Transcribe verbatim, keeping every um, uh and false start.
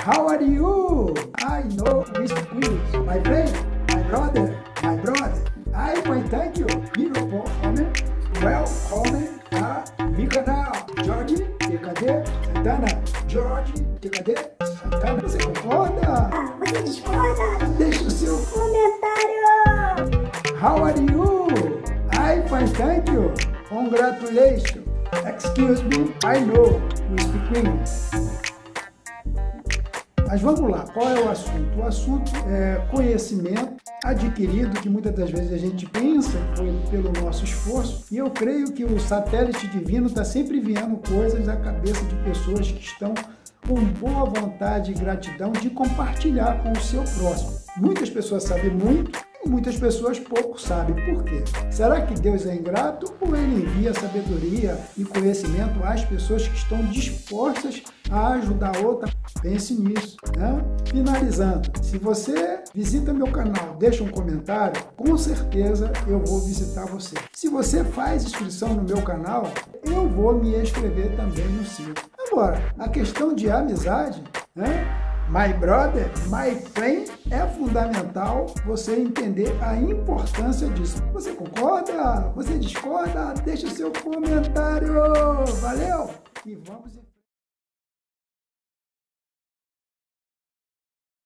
How are you? I know Mister Quiz. My friend, my brother, my brother. I want thank you. Beautiful comment. Welcome a meu canal. Jorge, T K D, Santana. Jorge, T K D, Santana. Você concorda? Você discorda? Deixa o seu comentário. How are you? I fine, thank you. Congratulations. Excuse me, I know we speak English. Mas vamos lá, qual é o assunto? O assunto é conhecimento adquirido, que muitas das vezes a gente pensa que foi pelo nosso esforço, e eu creio que o satélite divino está sempre enviando coisas à cabeça de pessoas que estão com boa vontade e gratidão de compartilhar com o seu próximo. Muitas pessoas sabem muito, e muitas pessoas pouco sabem. Por quê? Será que Deus é ingrato ou Ele envia sabedoria e conhecimento às pessoas que estão dispostas a ajudar a outra? Pense nisso, né? Finalizando, se você visita meu canal, deixa um comentário, com certeza eu vou visitar você. Se você faz inscrição no meu canal, eu vou me inscrever também no seu. Agora, a questão de amizade, né? My brother, my friend, é fundamental você entender a importância disso. Você concorda? Você discorda? Deixa o seu comentário. Valeu! E vamos...